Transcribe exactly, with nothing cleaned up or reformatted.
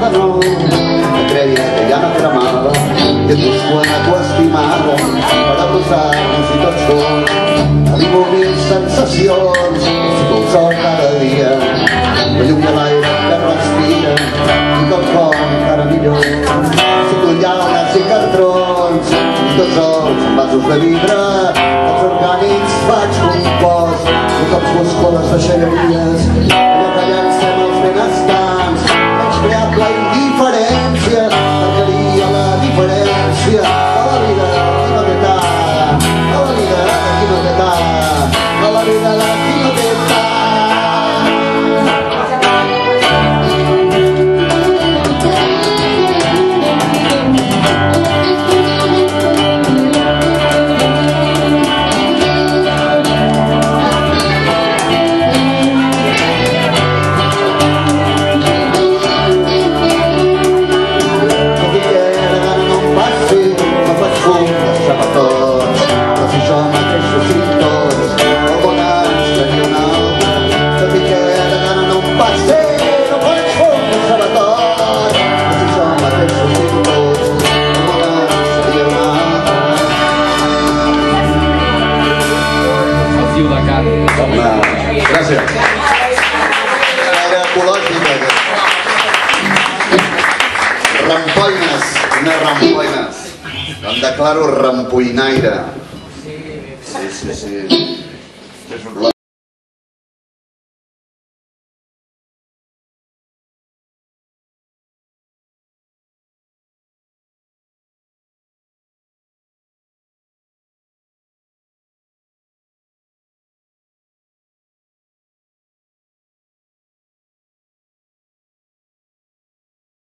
de nou. Et creia que ja no cremava, que et buscuen a tu estimava, per abraçar-nos i tots dos. A divuit sensacions, si tu el sol cada dia, la llum i l'aire que respira, i tot cor encara millor. Si tu llaunes i cartrons, i tots els vasos de vidre, els orgànics vaig compost, i tots busco les deixalleries, allò que llancem els benestants, menyspreat la indiferència, marcaria la diferència a la vida qui no té tard, a la vida de qui no té tard, a la vida de qui no té tard. Gràcies. Era ecològica. Rampoines, unes rampoines. Em declaro rampoinaire. Sí, sí, sí.